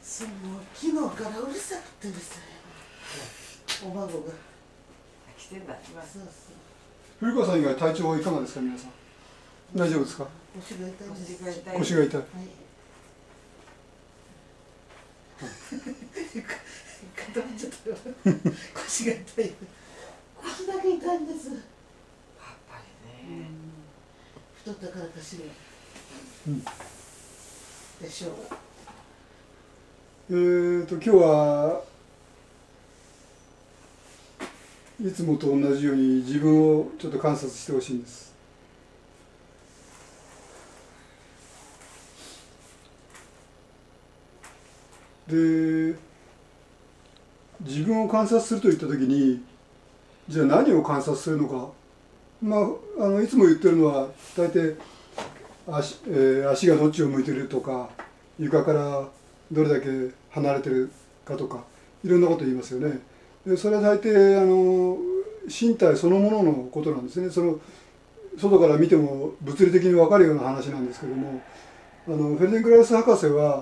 その昨日からうるさくてうるさい。お孫が来てんだ。 そうそう。 古川さん以外体調はいかがですか、皆さん。大丈夫ですか。 腰が痛いです。 腰が痛い。 腰が痛い。 はい。固まっちゃったよ。腰が痛い。こんだけ痛いんです。 やっぱりね。 太ったからかしら。 うん。 でしょう。 今日はいつもと同じように自分をちょっと観察してほしいんです。で、自分を観察するといったときに、じゃあ何を観察するのか。いつも言ってるのは大抵足がどっちを向いてるとか、床からどれだけ離れてるかとか、いろんなこと言いますよね。でそれは大抵身体そのもののことなんですね。その外から見ても物理的に分かるような話なんですけども、フェルデンクライス博士は、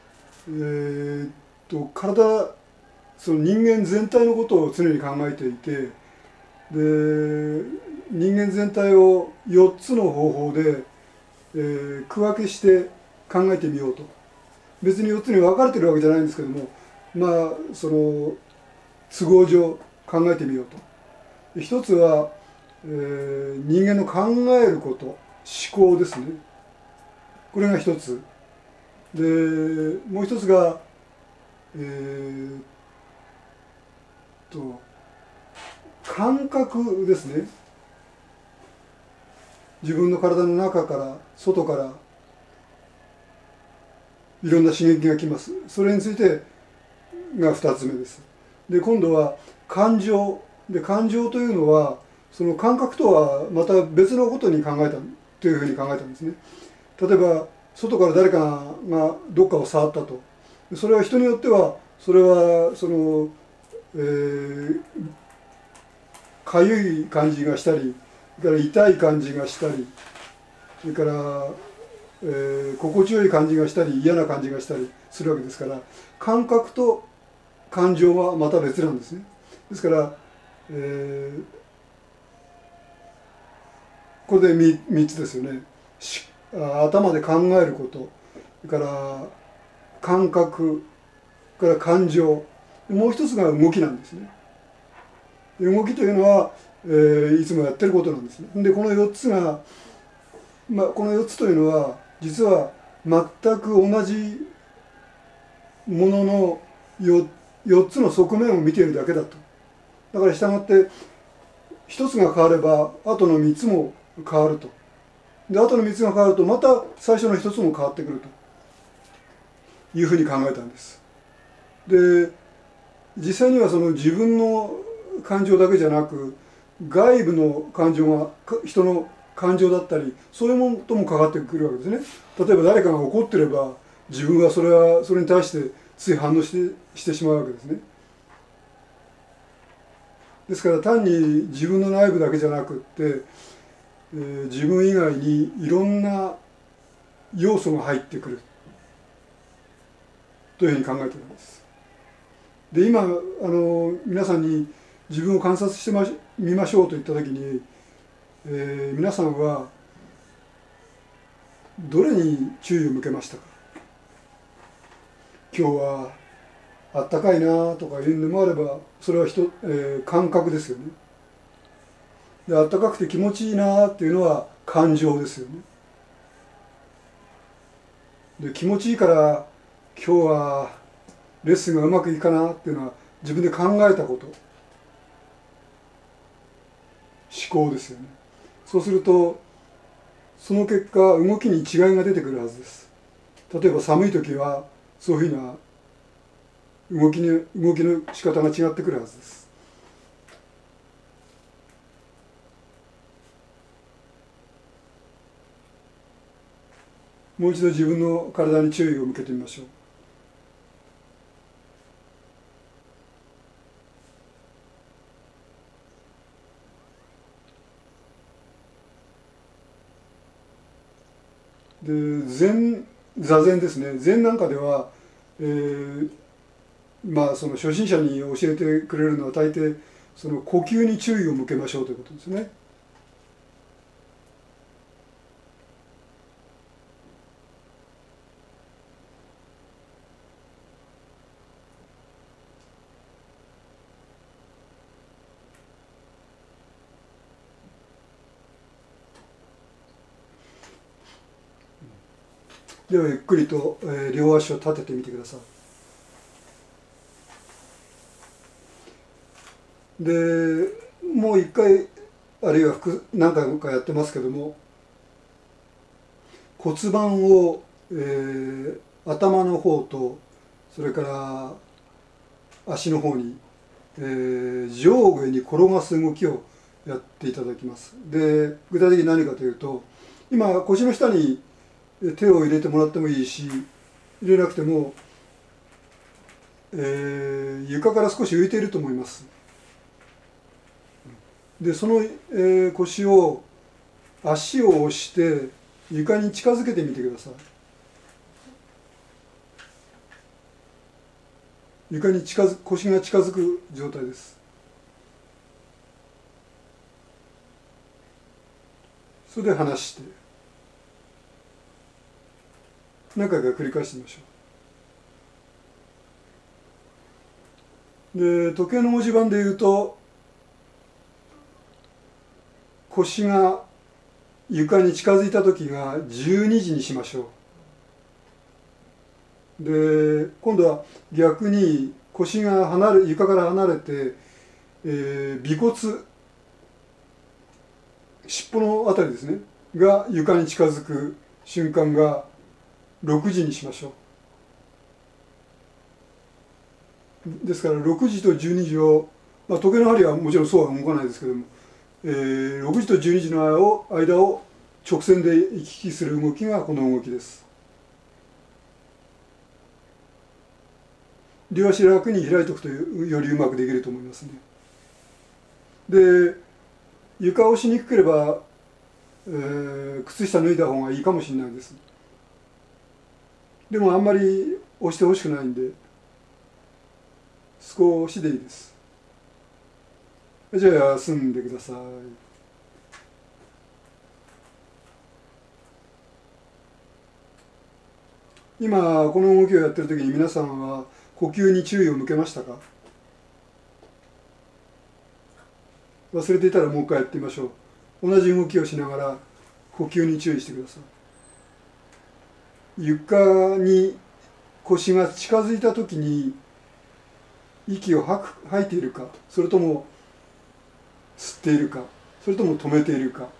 体、その人間全体のことを常に考えていて、で人間全体を4つの方法で、区分けして考えてみようと。別に4つに分かれてるわけじゃないんですけども、その都合上考えてみようと。一つは、人間の考えること、思考ですね。これが一つ。でもう一つが感覚ですね。自分の体の中から外からいろんな刺激が来ます。それについてが2つ目です。で今度は感情で、感情というのはその感覚とはまた別のことに考えたというふうに考えたんですね。例えば外から誰かがどっかを触ったと。それは人によってはそれはそのかゆい感じがしたり、それから痛い感じがしたり、それから、心地よい感じがしたり嫌な感じがしたりするわけですから、感覚と感情はまた別なんですね。ですから、これで 3つですよね。頭で考えること、それから感覚、それから感情、もう一つが動きなんですね。動きというのは、いつもやってることなんですね。でこの4つが、この4つというのは実は全く同じものの 4つの側面を見ているだけだと。だから従って1つが変われば後の3つも変わると。で後の3つが変わるとまた最初の1つも変わってくるというふうに考えたんです。で実際にはその自分の感情だけじゃなく外部の感情が人の感情だったりそういうものとも関わってくるわけですね。例えば誰かが怒ってれば自分はそれに対してつい反応してしまうわけですね。ですから単に自分の内部だけじゃなくって、自分以外にいろんな要素が入ってくるというふうに考えているんです。で今皆さんに自分を観察してみましょうと言った時に、皆さんはどれに注意を向けましたか。今日はあったかいなとかいうのもあればそれは感覚ですよね。であったかくて気持ちいいなっていうのは感情ですよね。で気持ちいいから今日はレッスンがうまくいくかなっていうのは自分で考えたこと、思考ですよね。そうするとその結果動きに違いが出てくるはずです。例えば寒い時はそういうふうな動きの仕方が違ってくるはずです。もう一度自分の体に注意を向けてみましょう。で座禅ですね。禅なんかでは、 まあその初心者に教えてくれるのは大抵その呼吸に注意を向けましょうということですね。ではゆっくりと、両足を立ててみてください。でもう一回あるいは何回かやってますけども、骨盤を、頭の方とそれから足の方に、上下に転がす動きをやっていただきます。で具体的に何かというと、今腰の下に手を入れてもらってもいいし、入れなくても、床から少し浮いていると思います。でその、腰を足を押して床に近づけてみてください。床に腰が近づく状態です。それで離して何回か繰り返してみましょう。で時計の文字盤でいうと、腰が床に近づいた時が12時にしましょう。で今度は逆に腰が床から離れて、尾骨、尻尾のあたりですねが床に近づく瞬間が6時にしましょう。ですから6時と12時を、時計の針はもちろんそうは動かないですけども、6時と12時の間を直線で行き来する動きがこの動きです。両足楽に開いておくとよりうまくできると思いますね。で床をしにくければ、靴下脱いだ方がいいかもしれないです。でもあんまり押してほしくないんで少しでいいです。じゃあ休んでください。今この動きをやってる時に皆さんは呼吸に注意を向けましたか？忘れていたらもう一回やってみましょう。同じ動きをしながら呼吸に注意してください。床に腰が近づいた時に息を吐いているか、それとも吸っているか、それとも止めているか。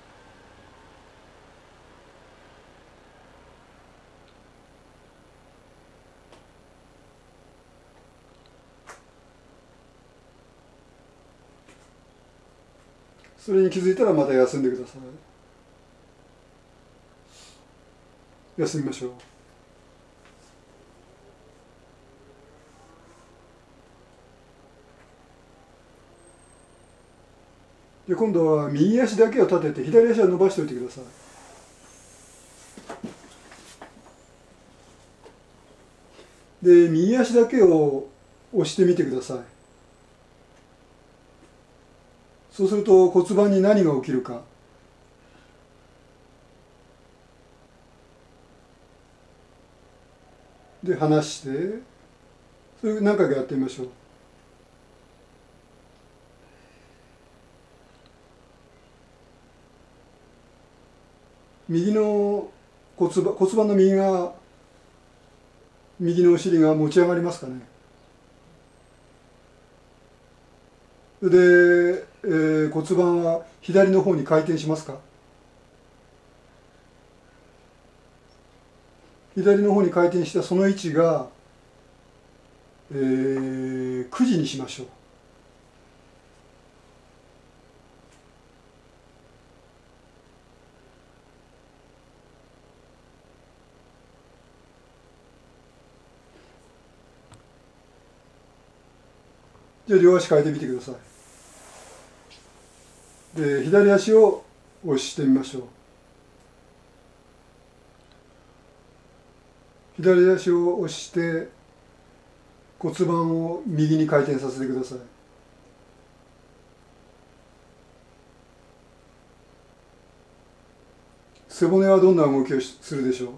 それに気づいたらまた休んでください。休みましょう。で今度は右足だけを立てて左足は伸ばしておいてください。で右足だけを押してみてください。そうすると骨盤に何が起きるか。で離して、それ何回かやってみましょう。右の骨盤の右のお尻が持ち上がりますかね。で、骨盤は左の方に回転しますか。左の方に回転したその位置が、9時にしましょう。じゃあ両足変えてみてください。で左足を押してみましょう。左足を押して骨盤を右に回転させてください。背骨はどんな動きをするでしょ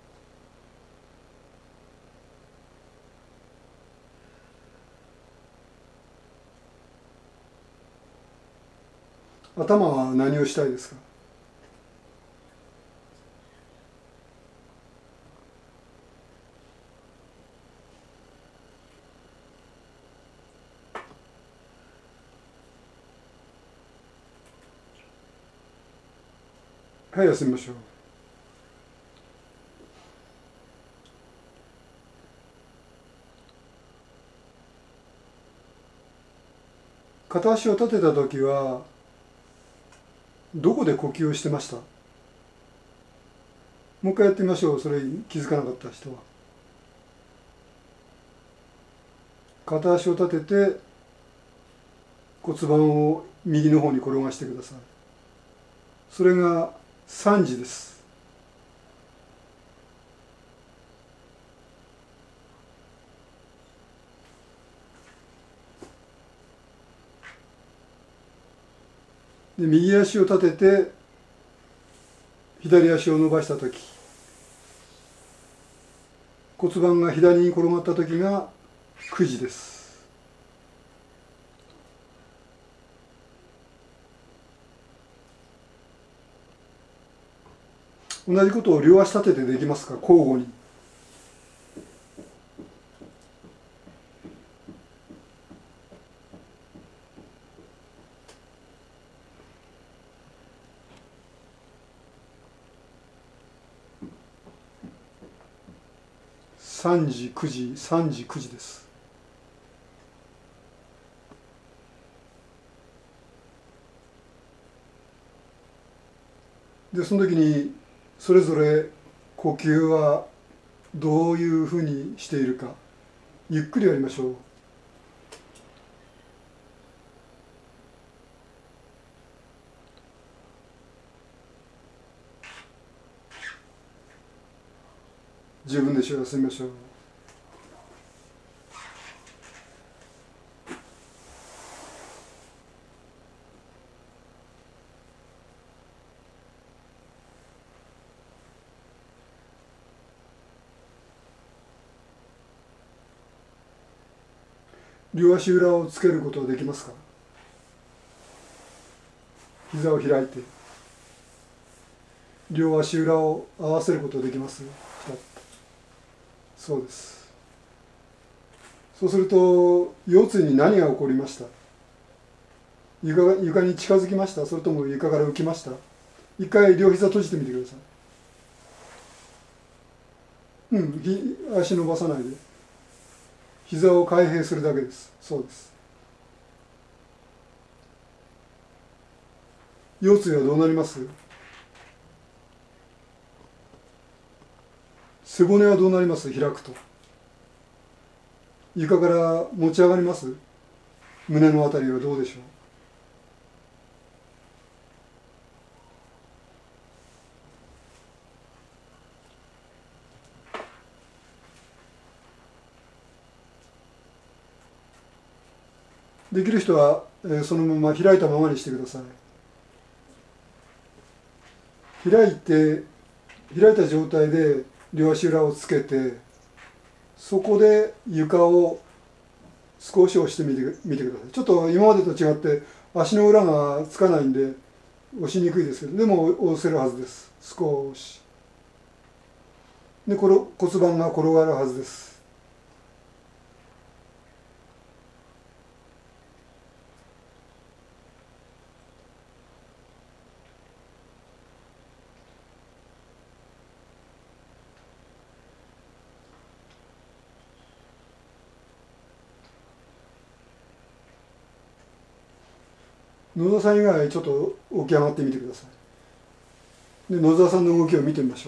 う。頭は何をしたいですか。はい、休みましょう。片足を立てたときはどこで呼吸をしてました。もう一回やってみましょう。それ気づかなかった人は。片足を立てて骨盤を右の方に転がしてください。それが3時です。で、右足を立てて左足を伸ばしたとき、骨盤が左に転がったときが9時です。同じことを両足立ててできますか。交互に。3時9時3時9時です。でその時にそれぞれ呼吸はどういうふうにしているかゆっくりやりましょう。十分でしょう。休みましょう。両足裏をつけることはできますか。膝を開いて両足裏を合わせることができます。そうです。そうすると腰椎に何が起こりました。床に近づきました。それとも床から浮きました。一回両膝閉じてみてください。足伸ばさないで膝を開閉するだけです。そうです。腰椎はどうなります。背骨はどうなります。開くと床から持ち上がります。胸のあたりはどうでしょう。できる人は、そのまま開いたままにしてください。開いた状態で両足裏をつけて、そこで床を少し押してみてください。ちょっと今までと違って足の裏がつかないんで押しにくいですけど、でも押せるはずです。少しで骨盤が転がるはずです。野田さん以外ちょっと起き上がってみてください。で野田さんの動きを見てみましょ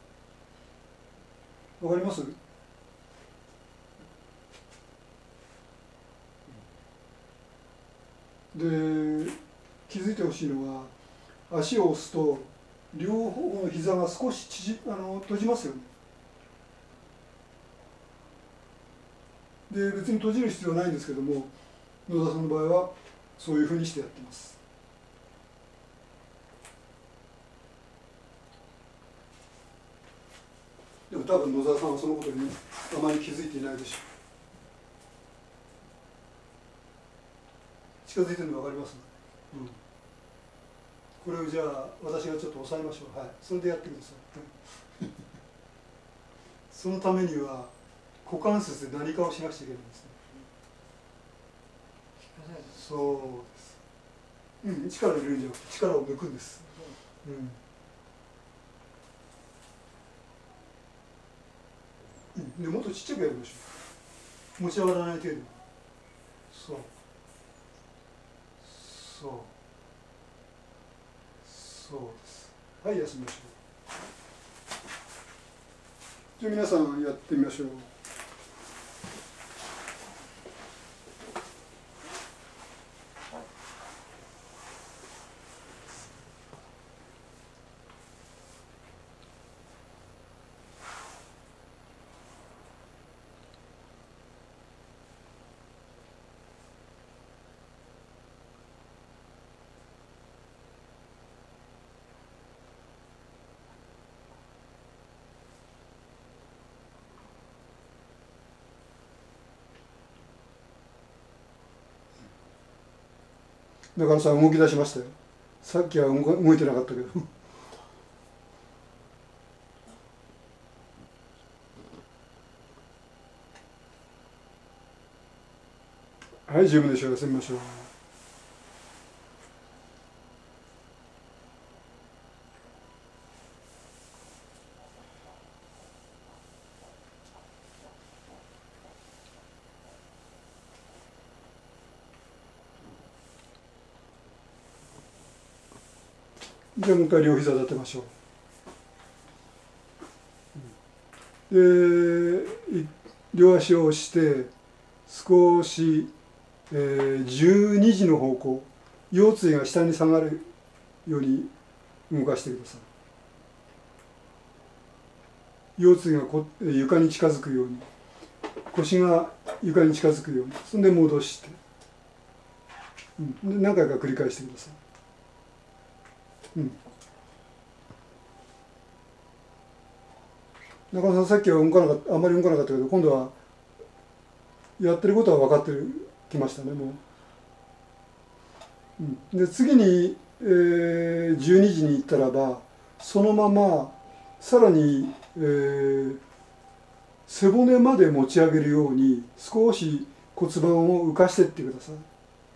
う。わかります？ で気づいてほしいのは、足を押すと両方の膝が少し閉じますよね。で別に閉じる必要はないんですけども、野田さんの場合はそういうふうにしてやってます。でも多分野沢さんはそのことにあまり気づいていないでしょう。近づいてるの分かります、これをじゃあ私がちょっと押さえましょう。はい、それでやってください。そのためには股関節で何かをしなくちゃいけないんですね。そうです。力を入れるんじゃなくて力を抜くんです。でもっとちっちゃくやりましょう。持ち上がらない程度。そうです。はい、休みましょう。じゃあ皆さんやってみましょう。だからさ、動き出しましたよ。さっきは動いてなかったけど。はい、十分でしょう。休みましょう。じゃあもう一回両膝立てましょう。で、両足を押して少し、12時の方向、腰椎が下に下がるように動かしてください。腰椎が床に近づくように、腰が床に近づくように、そんで戻して、で何回か繰り返してください。中野さん、さっきはあんまり動かなかったけど、今度はやってることは分かってきましたね、もう。で次に、12時に行ったらば、そのままさらに、背骨まで持ち上げるように少し骨盤を浮かしていってください。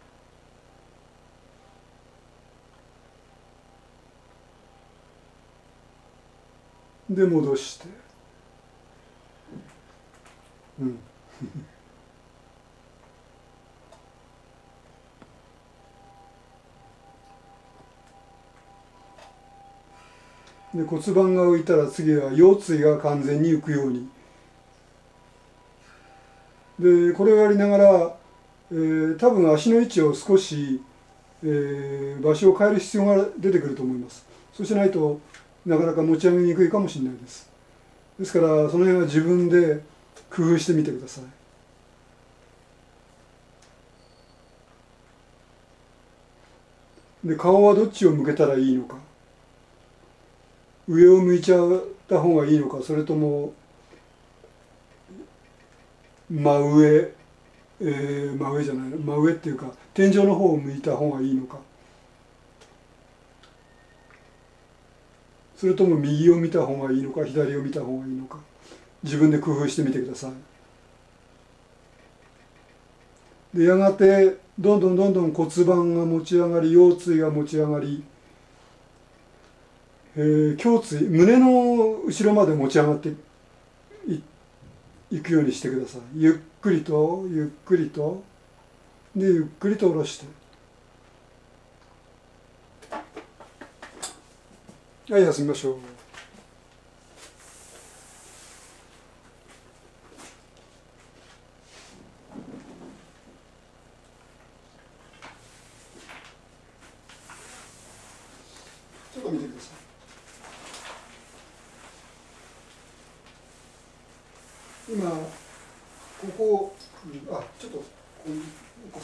で戻して、で骨盤が浮いたら次は腰椎が完全に浮くように。でこれをやりながら、多分足の位置を少し、場所を変える必要が出てくると思います。そうしないとなかなか持ち上げにくいかもしれないです。ですからその辺は自分で工夫してみてください。で顔はどっちを向けたらいいのか、上を向いちゃった方がいいのか、それとも真上じゃないの、真上っていうか天井の方を向いた方がいいのか、それとも右を見た方がいいのか左を見た方がいいのか、自分で工夫してみてください。でやがてどんどん骨盤が持ち上がり、腰椎が持ち上がり、胸の後ろまで持ち上がっていくようにしてください。ゆっくりとでゆっくりと下ろして、はい、休みましょう。 と見てください。今ここ、あ、ちょっとここにこ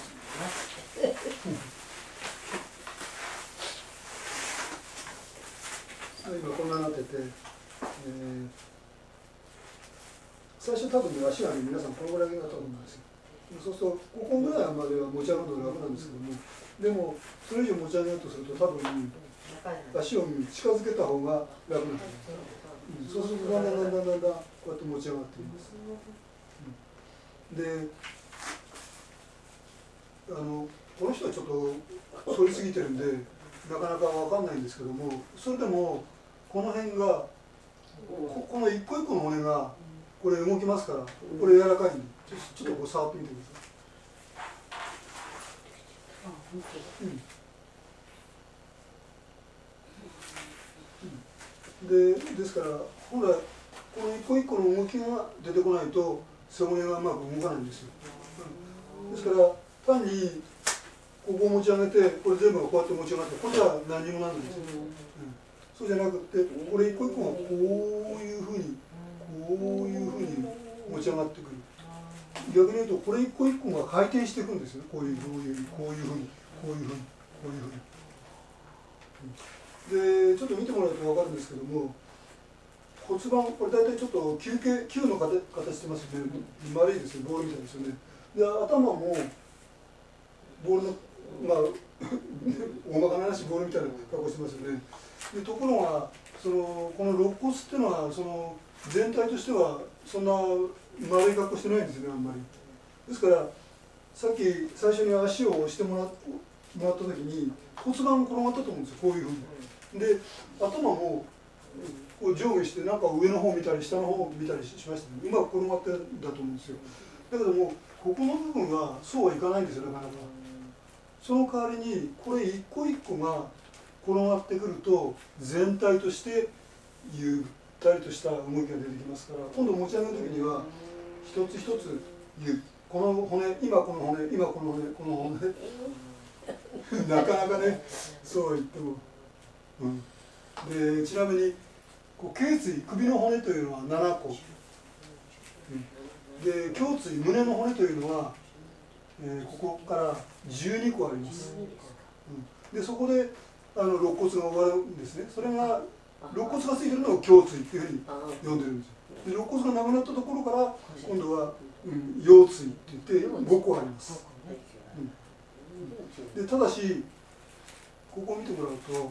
今こんなになってて、最初多分ね、足はね、皆さんこのぐらいだと思うんですよ。そうするとここぐらいまでは持ち上がるのが楽なんですけども、でもそれ以上持ち上げようとすると多分足を近づけた方が楽なんです。そうするとだんだんこうやって持ち上がっています。で、この人はちょっと反りすぎてるんでなかなか分かんないんですけども、それでもこの辺がこの一個一個の骨がこれ動きますから、これ柔らかいんでちょっとこう触ってみてください。ですから本来この一個一個の動きが出てこないと背骨がうまく動かないんですよ。ですから単にここを持ち上げてこれ全部がこうやって持ち上がってこれじゃ何にもならないんですよ。そうじゃなくてこれ一個一個がこういうふうに持ち上がってくる。逆に言うとこれ一個一個が回転していくんですよ。こういうふうにでちょっと見てもらうと分かるんですけども、骨盤これ大体ちょっと球の形してますよね。丸いですよ、ボールみたいですよね。で頭もボールの大まかな話ボールみたいな格好してますよね。でところがこの肋骨っていうのは全体としてはそんな丸い格好してないんですよね、あんまり。ですからさっき最初に足を押してもらった時に骨盤転がったと思うんですよ、こういうふうに。で頭もこう上下してなんか上の方見たり下の方見たりしましたね。うまく転がってるんだと思うんですよ。だけどもここの部分はそうはいかないんですよ、なかなか。その代わりにこれ一個一個が転がってくると全体としてゆったりとした動きが出てきますから、今度持ち上げる時には一つ一つこの骨、今この骨、今この骨、この骨なかなかね、そう言っても、でちなみに頸椎、首の骨というのは7個、で胸椎、胸の骨というのは、ここから12個あります。でそこで肋骨が終わるんですね。それが肋骨がついてるのを胸椎っていうふうに呼んでるんですよ。で肋骨がなくなったところから今度は、腰椎って言って5個あります。でただしここを見てもらうと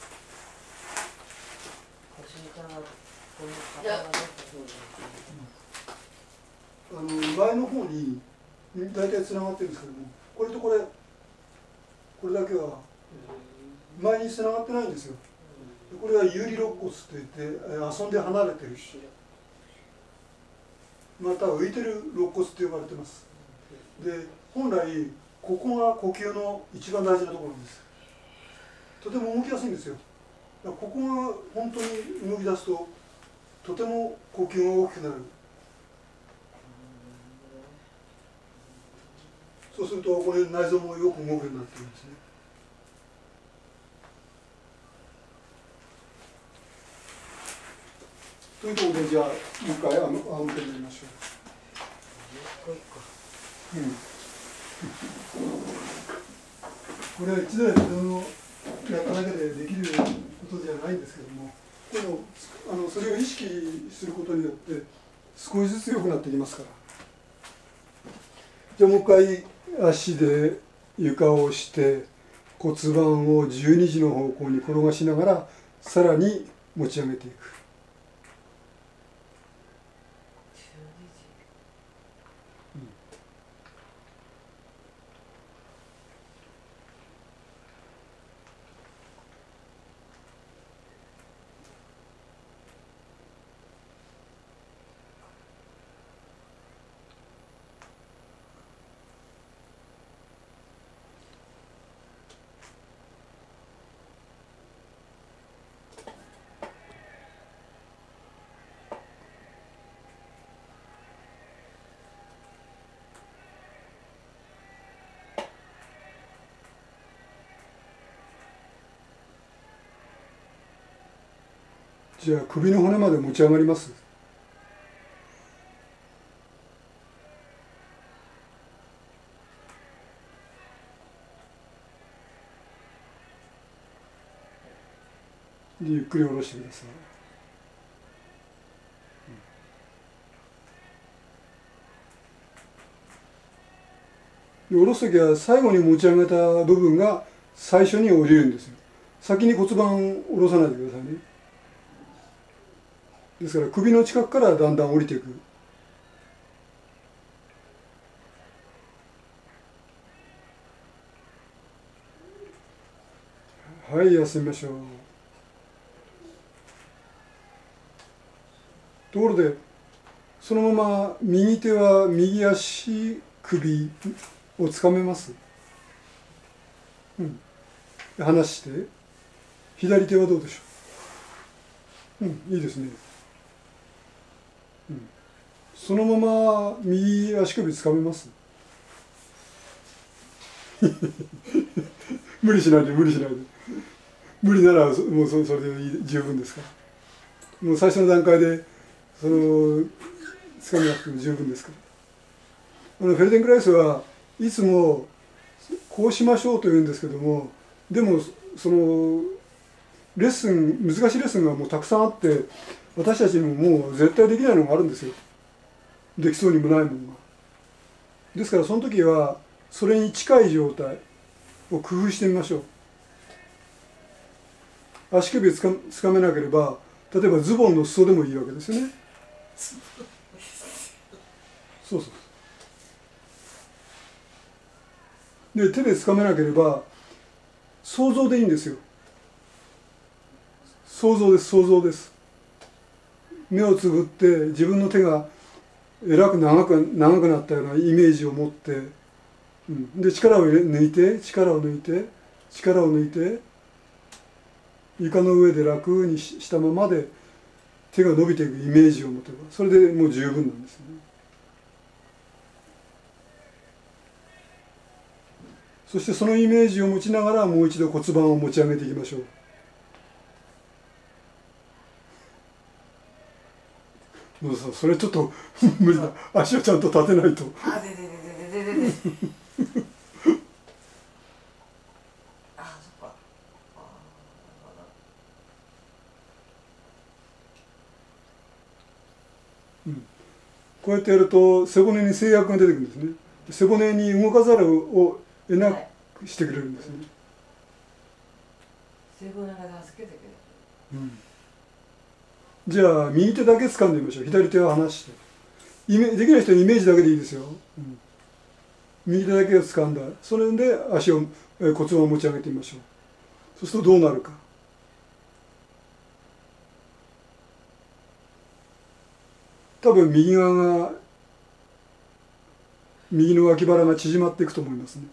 前の方に大体つながってるんですけども、これとこれだけは前につながってないんですよ。これは有利肋骨といって遊んで離れてるし、また浮いてる肋骨って呼ばれてます。で本来ここが呼吸の一番大事なところなんです。とても動きやすいんですよ。ここが本当に動き出すととても呼吸が大きくなる。そうするとこれ内臓もよく動くようになってるんですね。ということでじゃあもう一回仰向けになりましょう。これは一度やっただけでできることじゃないんですけども、でもそれを意識することによって少しずつ良くなってきますから。じゃあもう一回足で床を押して骨盤を12時の方向に転がしながらさらに持ち上げていく。 じゃあ首の骨まで持ち上がります。でゆっくり下ろしてください。で下ろす時は最後に持ち上げた部分が最初に降りるんですよ。先に骨盤を下ろさないでくださいね。ですから首の近くからだんだん降りていく。はい、休みましょう。ところでそのまま右手は右足首をつかめます。離して左手はどうでしょう。いいですね。そのまま右足首つかめます。無理しないで無理しないで。無理ならもうそれで十分ですから。もう最初の段階でつかめなくても十分ですから。フェルデンクライスはいつもこうしましょうと言うんですけども、でもレッスン、難しいレッスンがもうたくさんあって、私たちにももう絶対できないのがあるんですよ。できそうにもないものが。ですからその時はそれに近い状態を工夫してみましょう。足首をつかめなければ、例えばズボンの裾でもいいわけですよね。そうそう。で手でつかめなければ想像でいいんですよ。想像です、想像です。目をつぶって自分の手がえらく長くなったようなイメージを持って、で力を抜いて床の上で楽にしたままで手が伸びていくイメージを持てば、それでもう十分なんですよね。そしてそのイメージを持ちながらもう一度骨盤を持ち上げていきましょう。それちょっと無理だ。足をちゃんと立てないと。 あであそっか。 こうやってやると背骨に制約が出てくるんですね。背骨に動かざるを得なくしてくれるんですね。 背骨が助けてくれる。 じゃあ右手だけ掴んでみましょう。左手を離して。できない人はイメージだけでいいですよ。右手だけを掴んだ。それで足を骨盤を持ち上げてみましょう。そうするとどうなるか。多分右の脇腹が縮まっていくと思いますね。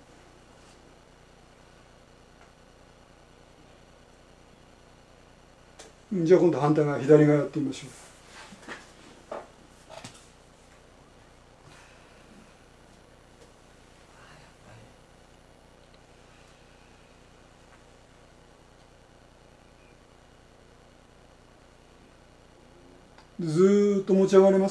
じゃあ今度反対側、左側やってみましょう。ずーっと持ち上がれます？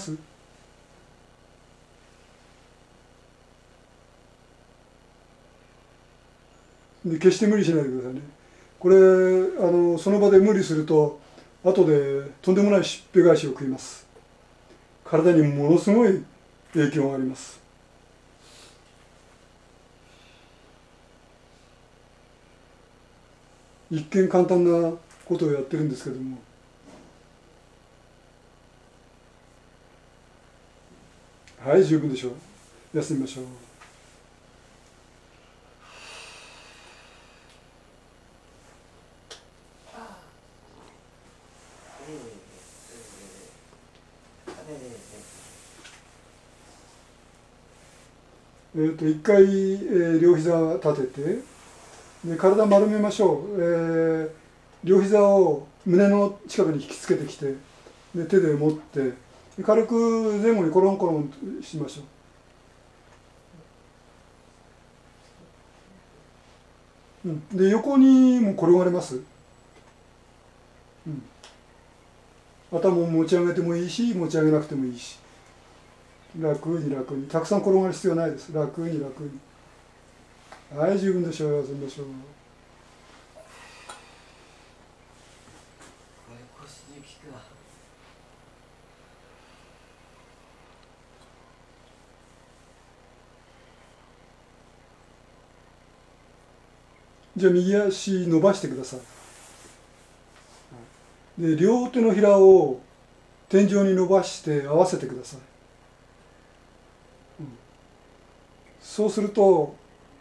で決して無理しないでくださいね。これその場で無理すると後でとんでもないしっぺ返しを食います。体にものすごい影響があります。一見簡単なことをやってるんですけども、はい十分でしょう。休みましょう。一回、両膝立てて、で体丸めましょう。両膝を胸の近くに引きつけてきて、で手で持って軽く前後にコロンコロンしましょう。で横にも転がれます。 頭を持ち上げてもいいし持ち上げなくてもいいし、楽に楽に、たくさん転がる必要ないです。楽に楽に。はい、十分でしょう。休みましょう。 これ腰に効くわ。 じゃあ右足伸ばしてください。で、両手のひらを天井に伸ばして合わせてください。そうすると、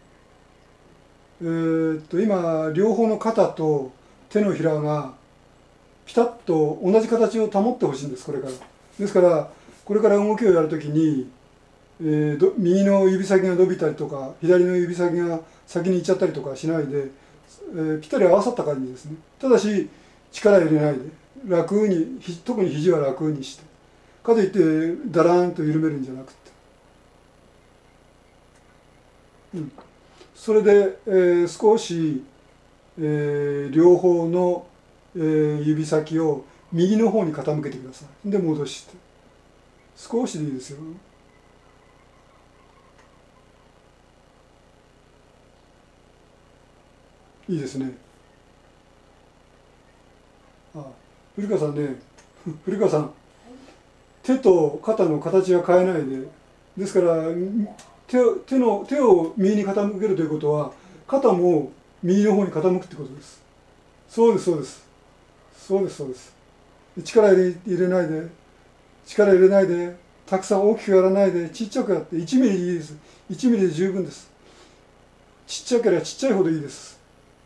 今両方の肩と手のひらがピタッと同じ形を保ってほしいんです。これからですからこれから動きをやるときに、右の指先が伸びたりとか左の指先が先に行っちゃったりとかしないで、ぴったり合わさった感じですね。ただし力入れないで楽に、特に肘は楽にして、かといってだらーんと緩めるんじゃなくて、それで、少し、両方の、指先を右の方に傾けてください。で戻して少しでいいですよ。いいですね。古川さんね、古川さん、手と肩の形は変えないで、ですから手を右に傾けるということは肩も右の方に傾くってことです。そうですそうです、そうですそうです。力入れないで、力入れないで、たくさん大きくやらないで、ちっちゃくやって、1ミリでいいです。1ミリで十分です。ちっちゃければちっちゃいほどいいです。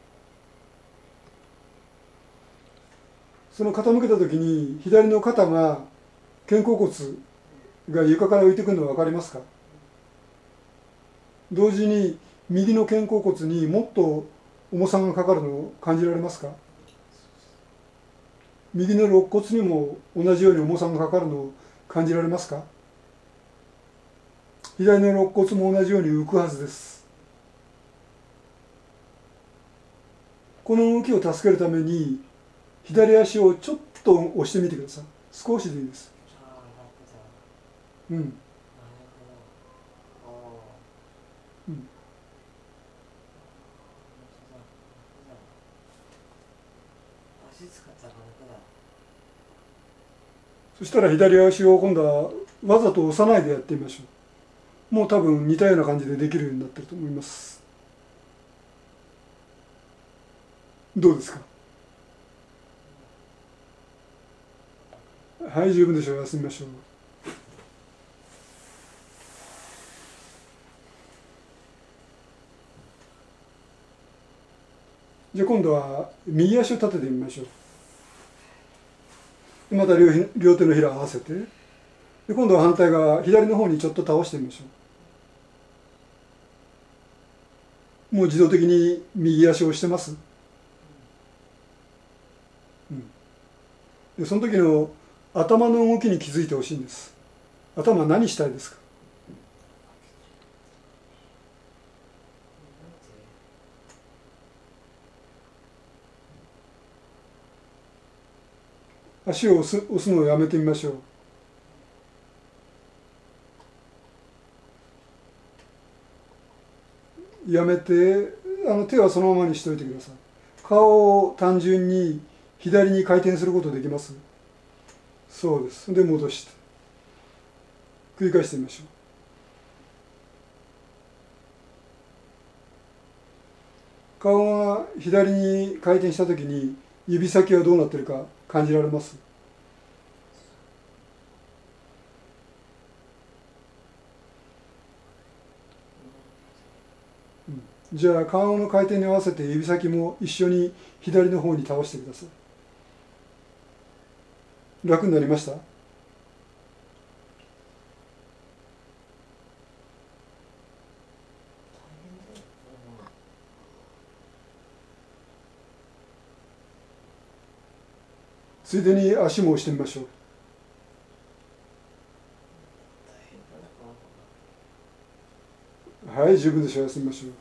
その傾けた時に左の肩が肩甲骨が床から浮いてくるの分かりますか？同時に右の肩甲骨にもっと重さがかかるのを感じられますか？右の肋骨にも同じように重さがかかるのを感じられますか？左の肋骨も同じように浮くはずです。この動きを助けるために左足をちょっと押してみてください。少しでいいです。うん。うん。そしたら左足を今度はわざと押さないでやってみましょう。もう多分似たような感じでできるようになってると思います。どうですか？はい、十分でしょう。休みましょう。じゃあ今度は右足を立ててみましょう。また両手のひらを合わせて、で今度は反対側左の方にちょっと倒してみましょう。もう自動的に右足を押してます。でその時の頭の動きに気づいてほしいんです。頭何したいですか？足を押すのをやめてみましょう。やめて、手はそのままにしておいてください。顔を単純に左に回転することできます？そうです。で戻して繰り返してみましょう。顔が左に回転したときに指先はどうなってるか感じられます？じゃあ顔の回転に合わせて指先も一緒に左の方に倒してください。楽になりました？ついでに足も押してみましょう。はい、十分でしょう。休みましょう。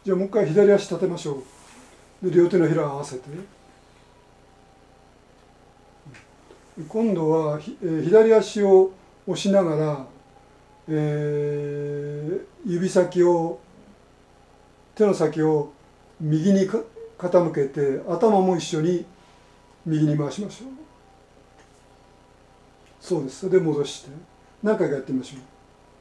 じゃあもう一回左足立てましょう。で両手のひらを合わせて、今度は左足を押しながら、指先を手の先を右に傾けて、頭も一緒に右に回しましょう。そうです。それで戻して何回かやってみましょ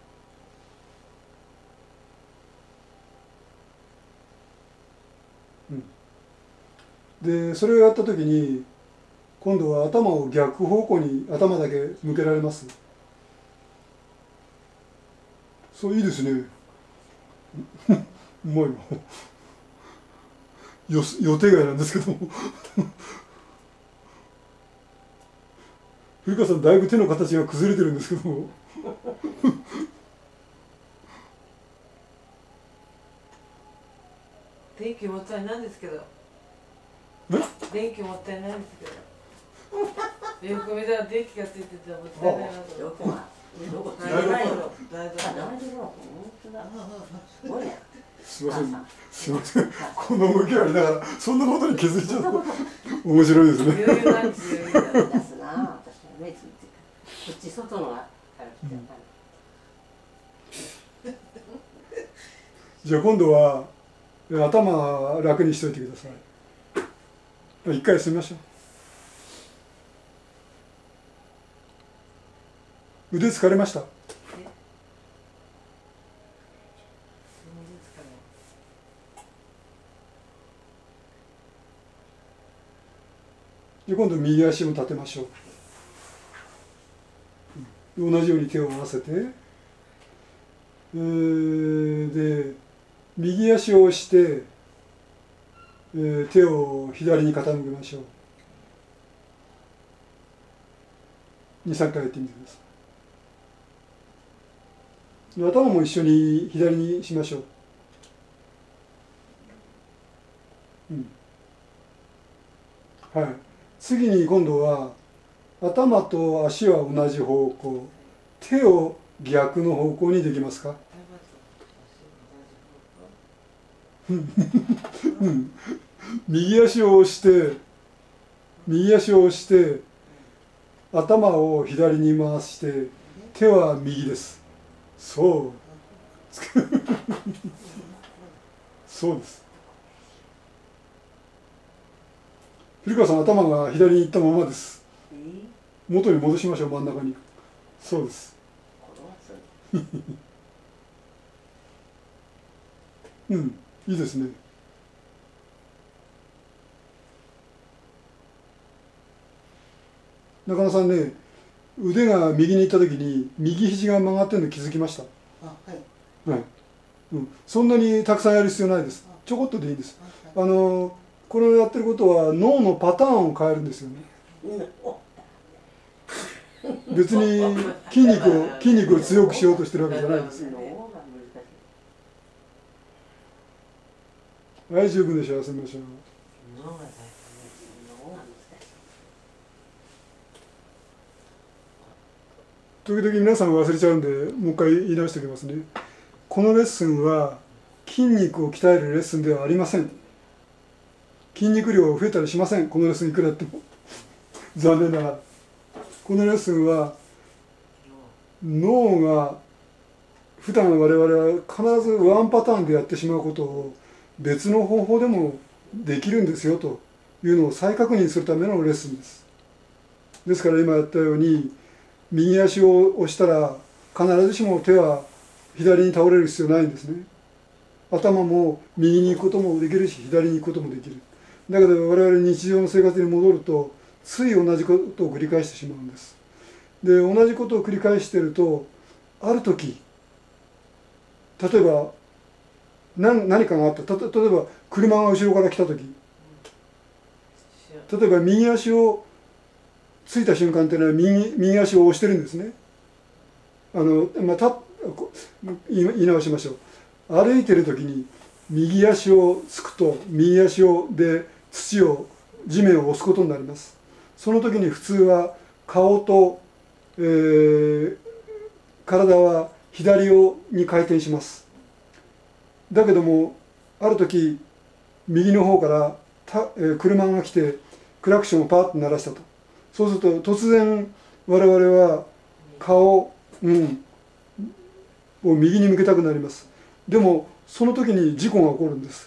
う。でそれをやった時に今度は頭を逆方向に頭だけ向けられます。そう、いいですね。うまいな。予定外なんですけども古川さんだいぶ手の形が崩れてるんですけども電気もったいないんですけど。電気もったいないんですけど。よく見たら電気がついててもったいないなと。 どこがどこ台所。 すごいね。 すいません、すいません、この動きありながらそんなことに気づいちゃった面白いですね。 余裕なんですよ。 出すな、私の目ついてる。こっち外のがから来てるから。 じゃあ今度は頭楽にしといてください。一回休みましょう。腕疲れました？で今度右足を立てましょう。同じように手を合わせて、で右足を押して、手を左に傾けましょう。2、3回やってみてください。頭も一緒に左にしましょう。はい。次に今度は頭と足は同じ方向、手を逆の方向にできますか？右足を押して頭を左に回して手は右です。そうそうです。古川さん、頭が左に行ったままです。元に戻しましょう、真ん中に。そうです。うん、いいですね。中野さんね、腕が右に行った時に右肘が曲がってるの気づきました？ はい。 はい。そんなにたくさんやる必要ないです。ちょこっとでいいです。これをやってることは脳のパターンを変えるんですよね。別に筋肉を強くしようとしてるわけじゃないです。はい、十分でしょう。休みましょう。時々皆さん忘れちゃうんで、もう一回言い直しておきますね。このレッスンは筋肉を鍛えるレッスンではありません。筋肉量増えたりしません。このレッスンいくらやっても残念ながら。このレッスンは脳が普段我々は必ずワンパターンでやってしまうことを別の方法でもできるんですよというのを再確認するためのレッスンです。ですから今やったように右足を押したら必ずしも手は左に倒れる必要ないんですね。頭も右に行くこともできるし左に行くこともできる。だけど我々日常の生活に戻るとつい同じことを繰り返してしまうんです。で同じことを繰り返しているとある時例えば何かがあった。例えば車が後ろから来た時、例えば右足をついた瞬間というのは右足を押してるんですね。言い直しましょう。歩いてる時に右足をつくと右足で地面を押すことになります。その時に普通は顔と、体は左に回転します。だけどもある時右の方から車が来てクラクションをパーッと鳴らしたと。そうすると突然我々は顔、を右に向けたくなります。でもその時に事故が起こるんです。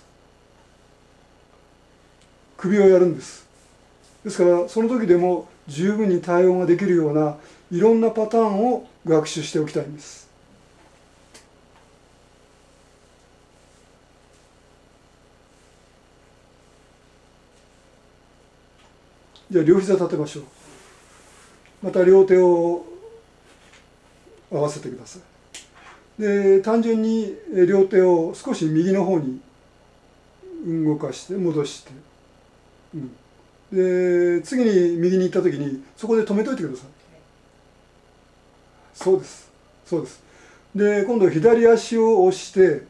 首をやるんです。ですからその時でも十分に対応ができるようないろんなパターンを学習しておきたいんです。じゃあ両膝立てましょう。また両手を合わせてください。で、単純に両手を少し右の方に動かして戻して、で次に右に行った時にそこで止めといてください。そうです、そうです。で今度左足を押して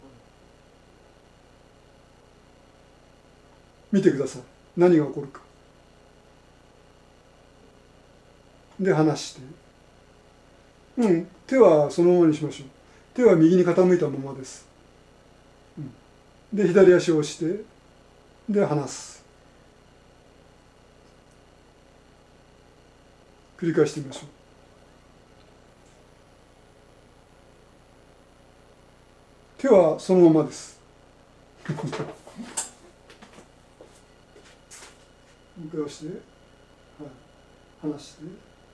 見てください。何が起こるか。で離して、手はそのままにしましょう。手は右に傾いたままです。で左足を押してで離す。繰り返してみましょう。手はそのままです。もう一回押して、離して、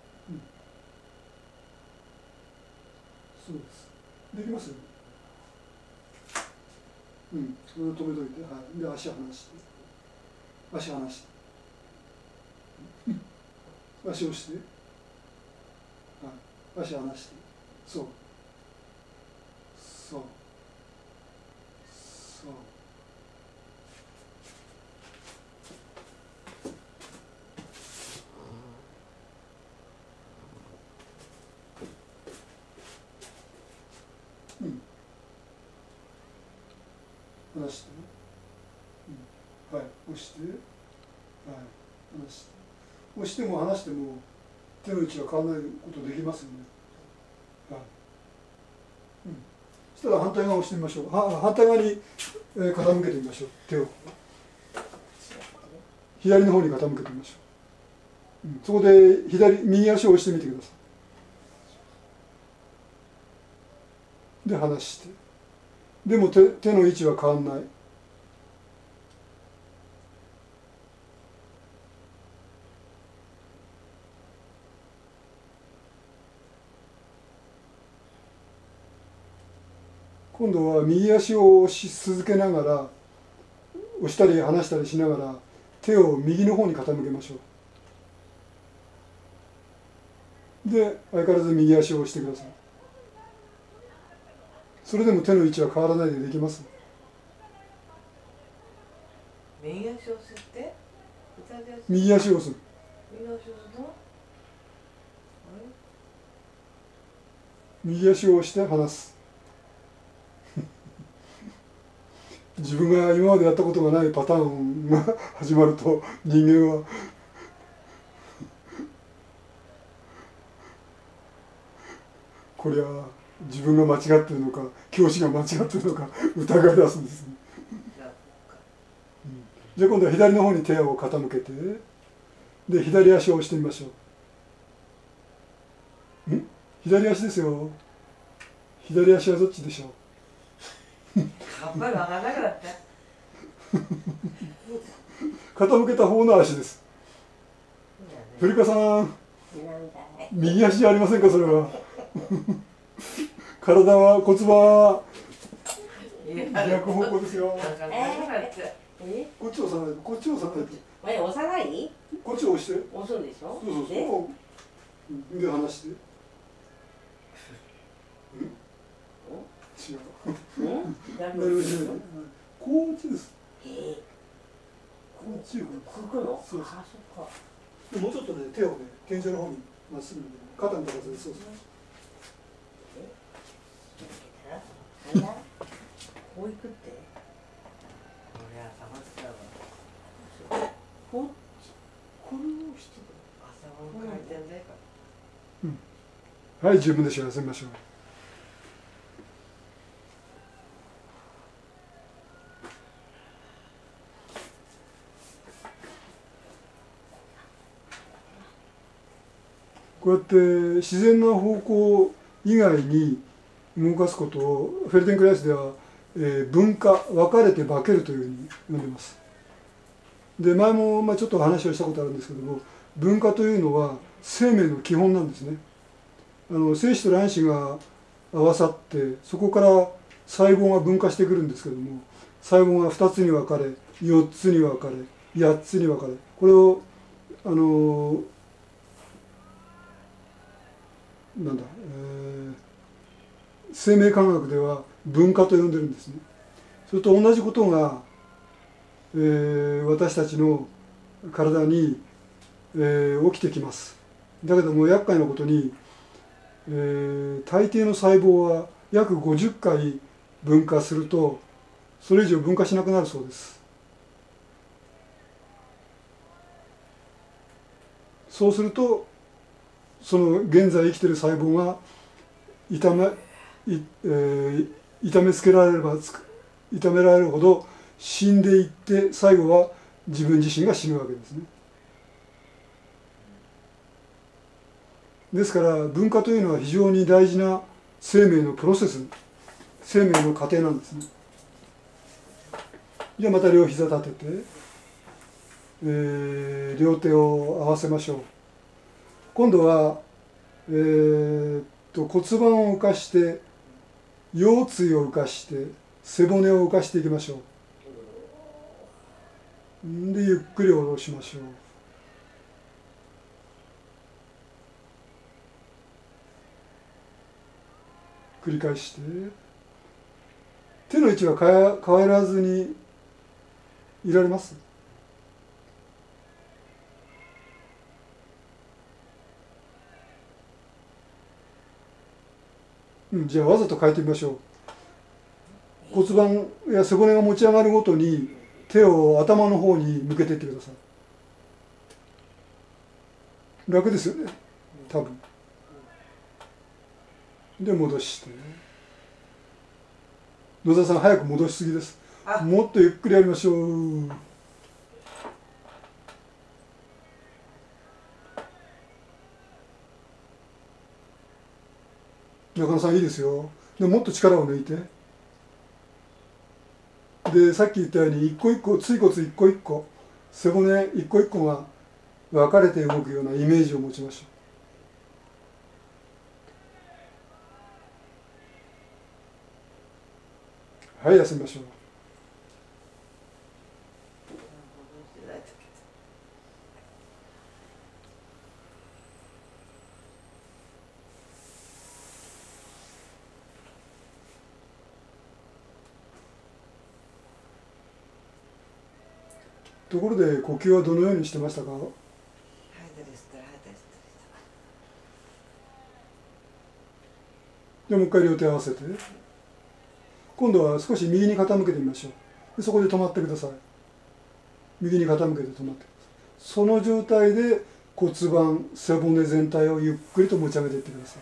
そうです。できますよね。それを止めといて、で足離して、足離して、足を押して、足離して、そう、そう、そう。離して、押して、離して、押しても離しても手の位置は変わらないことできますよね。そしたら反対側を押してみましょう。反対側に傾けてみましょう。手を左の方に傾けてみましょう。そこで右足を押してみてください。で離して、でも手の位置は変わらない。今度は右足を押し続けながら、押したり離したりしながら手を右の方に傾けましょう。で相変わらず右足を押してください。それでも手の位置は変わらないでできます。 右足を押して右足を押す。右足を押して離す。自分が今までやったことがないパターンが始まると人間はこれは自分が間違ってるのか教師が間違ってるのか疑い出すんですね。じゃあ今度は左の方に手を傾けて、で左足を押してみましょう。左足ですよ。左足はどっちでしょう。 やっぱり分からなくなった。 傾けた方の足です。古川さん、右足じゃありませんか、それは。体は骨盤は逆方向ですよ。こっちを押さないと、こっちを押さないと。 押さない？ こっちを押して。 押すんでしょ？ そうそうそう。で離して。違う。こっちです。こっち。 この？ そうそう。もうちょっとね、手をね、天井の方にまっすぐに、肩の高さで、そうそう。 こういくって。 俺は騙しちゃうわ。 これをして朝も回転だから。はい、十分でしょう。休みましょう。 こうやって自然な方向以外に動かすことをフェルデンクライスでは、分化、分かれて化けるというふうに呼んでいます。で前もちょっと話をしたことあるんですけども、分化というのは生命の基本なんですね。精子と卵子が合わさってそこから細胞が分化してくるんですけども、細胞が2つに分かれ、4つに分かれ、8つに分かれ、これをなんだ、生命科学では分化と呼んでるんですね。それと同じことが、私たちの体に、起きてきます。だけども厄介なことに、大抵の細胞は約50回分化するとそれ以上分化しなくなるそうです。そうするとその現在生きている細胞が痛めつけられれば痛められるほど死んでいって最後は自分自身が死ぬわけですね。ですから分化というのは非常に大事な生命のプロセス、生命の過程なんですね。じゃあまた両膝立てて、両手を合わせましょう。今度は、骨盤を浮かして腰椎を浮かして背骨を浮かしていきましょう。でゆっくり下ろしましょう。繰り返して手の位置は変わらずにいられます？じゃあわざと変えてみましょう。骨盤や背骨が持ち上がるごとに手を頭の方に向けていってください。楽ですよね、多分。で戻して、野田さん早く戻しすぎです。もっとゆっくりやりましょう。中野さんいいですよ。でもっと力を抜いて、でさっき言ったように一個一個椎骨一個一個背骨一個一個が分かれて動くようなイメージを持ちましょう。はい、休みましょう。ところで呼吸はどのようにしてましたか？でもう一回両手合わせて、今度は少し右に傾けてみましょう。でそこで止まってください。右に傾けて止まってください。その状態で骨盤背骨全体をゆっくりと持ち上げていってください。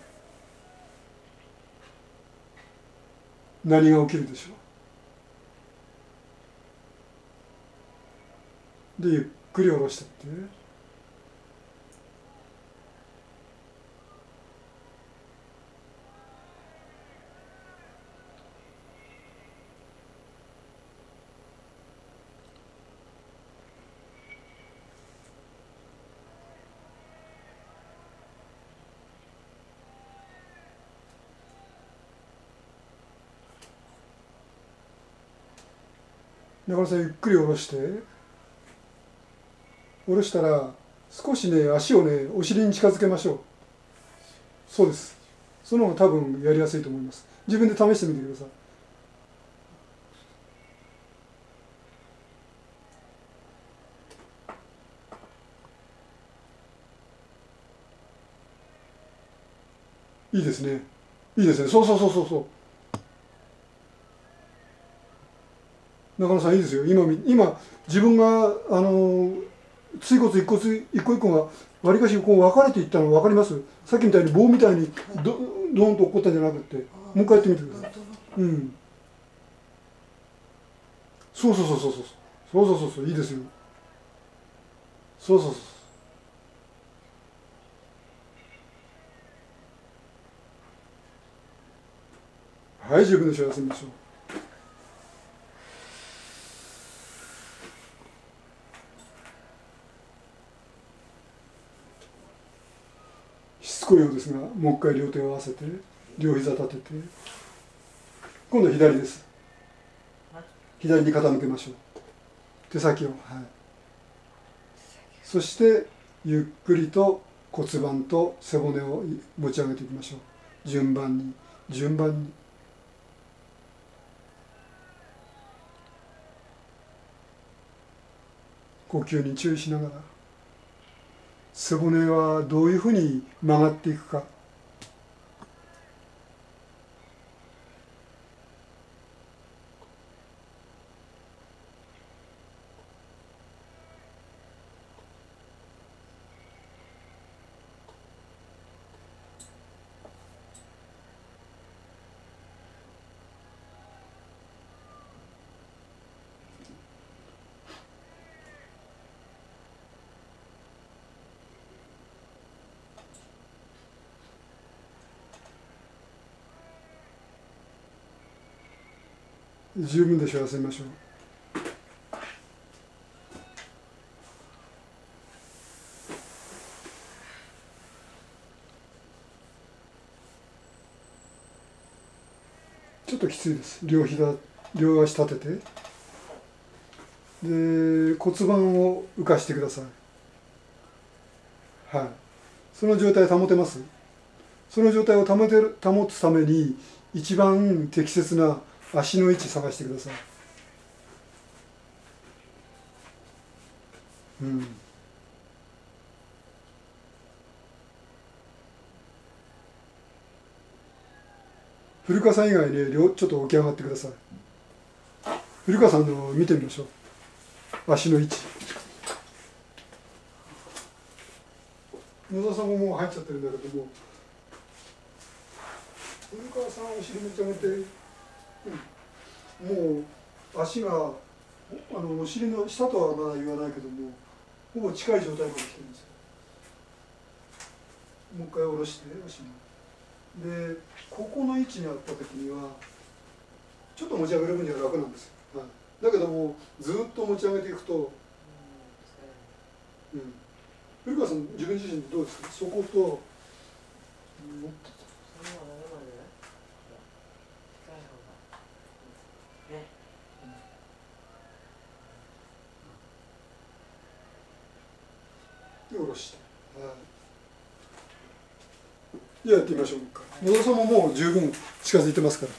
何が起きるでしょう。でゆっくり下ろしていって、中野さんゆっくり下ろして、下ろしたら少しね足をねお尻に近づけましょう。そうです。その方が多分やりやすいと思います。自分で試してみてください。いいですね。いいですね。そうそうそうそうそう。中野さんいいですよ。今自分が椎骨一個一個がわりかしこう分かれていったの分かります？さっきみたいに棒みたいにドーンと落っこったんじゃなくて、もう一回やってみてください。そうそうそうそうそういいですよ。そうそうそう。 はい、十分でしょう。休みましょう。しつこいようですが、もう一回両手を合わせて、両膝立てて、今度は左です。左に傾けましょう。手先を、はい。そしてゆっくりと骨盤と背骨を持ち上げていきましょう。順番に順番に。呼吸に注意しながら、背骨はどういうふうに曲がっていくか。十分でしょう。休みましょう。ちょっときついです。両膝、両足立てて、で骨盤を浮かしてください。はい。その状態保てます？その状態を保つために一番適切な足の位置探してください。うん。古川さん以外にちょっと起き上がってください。古川さんの見てみましょう。足の位置。野田さんももう入っちゃってるんだけども、古川さんお尻持ち上げて、もう足がお尻の下とはまだ言わないけども、ほぼ近い状態まで来てるんですよ。もう一回下ろして足も。でここの位置にあった時にはちょっと持ち上げる分には楽なんですよ、はい、だけどもずっと持ち上げていくと、古川さん自分自身でどうですか？そこと、持ってで下ろして、はい、じゃあやってみましょう。野田さんももう十分近づいてますから。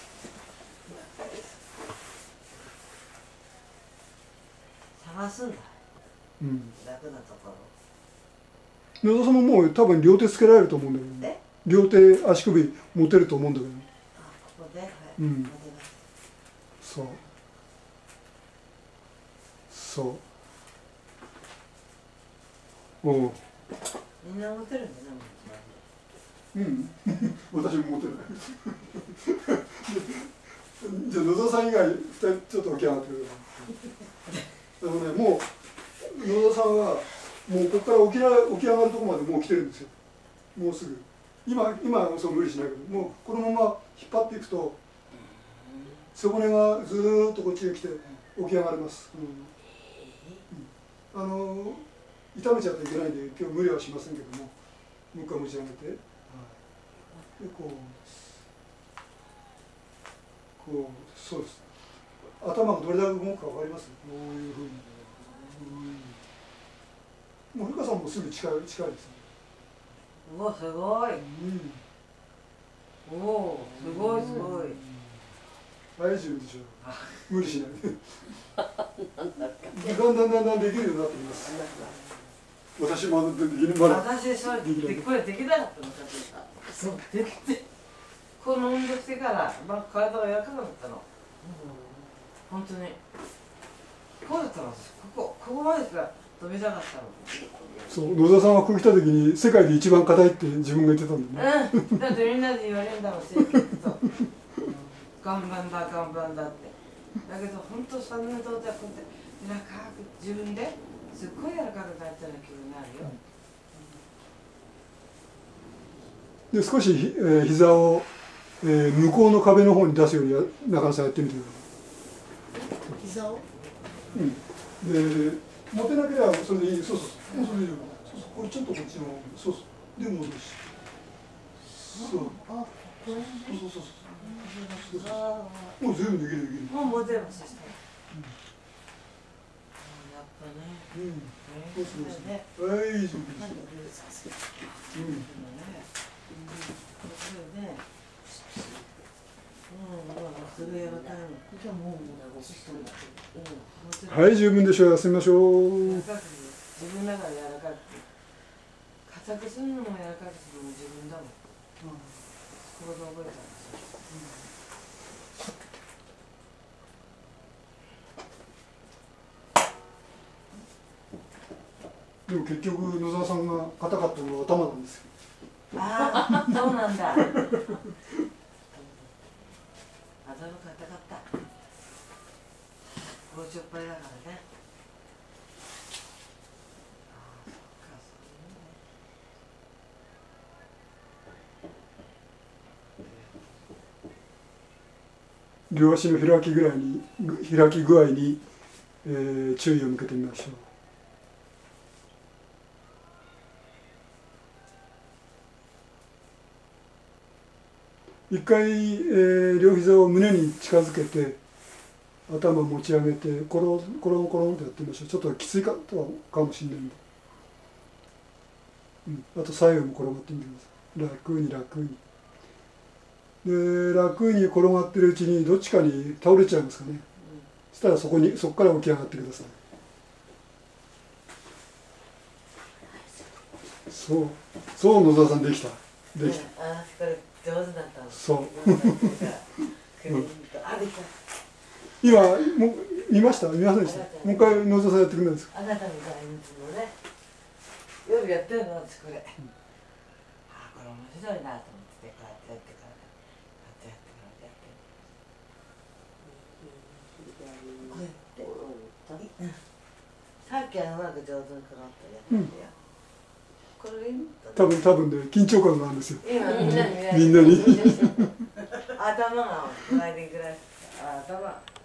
探すんだ。 うん。 楽なところ。野田さんももう多分両手つけられると思うんだけど。両手足首持てると思うんだけど。 あ、ここで、はい。 うん。そう。そう。おう。 みんな持てるんだね。 うん、私も持てないじゃあ野田さん以外2人ちょっと起き上がってください。でもね、もう野田さんはもうここから起き上がるところまでもう来てるんですよ。もうすぐ今はそう無理しないけど、もうこのまま引っ張っていくと背骨がずーっとこっちへ来て起き上がります、痛めちゃっていけないんで今日無理はしませんけども、もう一回持ち上げて、でこうそうです。頭がどれだけ動くか分かります？こういうふうに。もう古川さんもすぐ近いですね。 うわ、すごい。おお、すごいすごい。 大丈夫でしょう。無理しないで。だんだんできるようになってきます。私もできるまで。 私そうこれできなかったのかとか。そうできて。この運動してから体が柔らかくなったの。本当に。こうだったの。ここまでしか飛びたかったの。 そう野田さんはここ来た時に世界で一番硬いって自分が言ってたんだね。 だってみんなで言われるんだもん、正規と。頑張んだって。だけど本当3年とってこうやって柔らかく自分ですっごい柔らかくなったような気分になるよ。 で少し、膝を向こうの壁の方に出すように中野さんやってみてください。 膝をで持てなければそれでいい。そうそうそう。それでいいよ。そうそう。これちょっとこっちの方。そうそう。で戻し。そう。 あ、これね。 そうそうそう。 あもう全部できるできる。 もうモデルそしたら、やっぱね、 そうそうそう。 ね、 はい、そうです。 なんだルーさすが。 それやらかいの。 じゃあもうごちそうだ。 はい、十分でしょう。休みましょう。 自分だから柔らかく硬くするのも柔らかくするのも自分だもん。これで覚えたんですよ。 でも結局野沢さんが硬かったのは頭なんですよ。 ああ、そうなんだ。頭硬かった。50杯だからね。 両足の開き具合に、注意を向けてみましょう。一回、両膝を胸に近づけて頭持ち上げてコロンコロンコロンとやってみましょう。ちょっときついかもしれないんで、あと左右も転がってみてください。楽に楽に。で楽に転がってるうちにどっちかに倒れちゃいますかね。そしたらそこから起き上がってください。そう野沢さんできた。できた。 ああ、これ上手だったの。 そう。 あ、できた。 今もう見ました見ませんでした。もう一回野沢さんやってくれないですか。 あなたみたいにいつもね。夜やってるの私これ。あ、これ面白いなと思ってこうやってやってから。さっきはうまく上手にかかったやつや。これ多分ね緊張感があるんですよ。 今みんなにみんなに頭がぐらいぐらい。頭。